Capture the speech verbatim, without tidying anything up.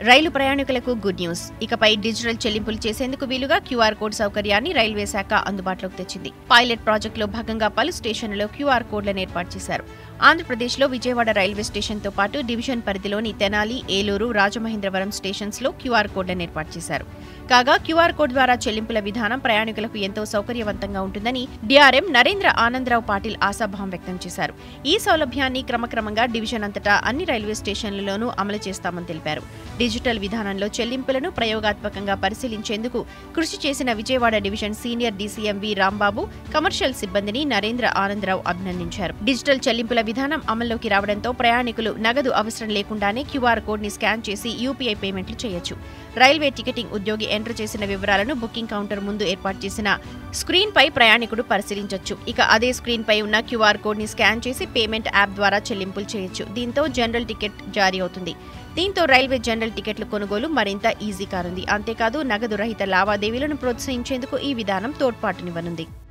రైలు ప్రయాణికులకు good news. ఇకపై digital చెల్లింపులు చేసేందుకు వీలుగా క్యూఆర్ కోడ్ సౌకర్యాన్ని రైల్వే శాఖ అందుబాటులోకి తెచ్చింది. పైలట్ ప్రాజెక్టులో భాగంగా పలు స్టేషన్లలో క్యూఆర్ కోడ్లను ఏర్పాటు చేశారు. ఆంధ్రప్రదేశ్లో విజయవాడ రైల్వే స్టేషన్తో పాటు డివిజన్ పరిధిలోని తెనాలి, ఏలూరు, రాజమహేంద్రవరం స్టేషన్స్లో క్యూఆర్ కోడ్లను ఏర్పాటు చేశారు. కాగా క్యూఆర్ కోడ్ ద్వారా చెల్లింపుల విధానం ప్రయాణికులకు ఎంతో సౌకర్యవంతంగా ఉంటుందని డీఆర్ఎం నరేంద్ర ఆనందరావు పాటిల్ ఆశాభావం వ్యక్తం చేశారు. ఈ సౌలభ్యాన్ని క్రమక్రమంగా డివిజన్ అంతటా అన్ని రైల్వే స్టేషన్లలోనూ అమలు చేస్తామని తెలిపారు. డిజిటల్ విధానంలో చెల్లింపులను ప్రయోగాత్మకంగా పరిశీలించేందుకు కృషి చేసిన Vijayawada division senior DCM V Rambabu, commercial సిబ్బందిని నరేంద్ర ఆనందరావు అభినందించారు. డిజిటల్ చెల్లింపుల విధానం అమల్లోకి రావడంతో ప్రయాణికులు నగదు అవసరం లేకుండానే క్యూఆర్ కోడ్ ని స్కాన్ చేసి యూపీఐ పేమెంట్లు చేయొచ్చు. రైల్వే టికెటింగ్ ఉద్యోగి ఎంటర్ చేసిన వివరాలను బుకింగ్ కౌంటర్ ముందు ఏర్పాటు చేసిన స్క్రీన్ పై ప్రయాణికుడు పరిశీలించొచ్చు. ఇక అదే స్క్రీన్ పై ఉన్న క్యూఆర్ కోడ్ ని స్కాన్ చేసి పేమెంట్ యాప్ ద్వారా చెల్లింపులు చేయొచ్చు. దీంతో జనరల్ టికెట్ జారీ అవుతుంది. దీంతో రైల్వే జనరల్ టికెట్ల కొనుగోలు మరింత ఈజీ కానుంది. అంతేకాదు నగదు రహిత లావాదేవీలను ప్రోత్సహించేందుకు ఈ విధానం తోడ్పాటునివ్వనుంది.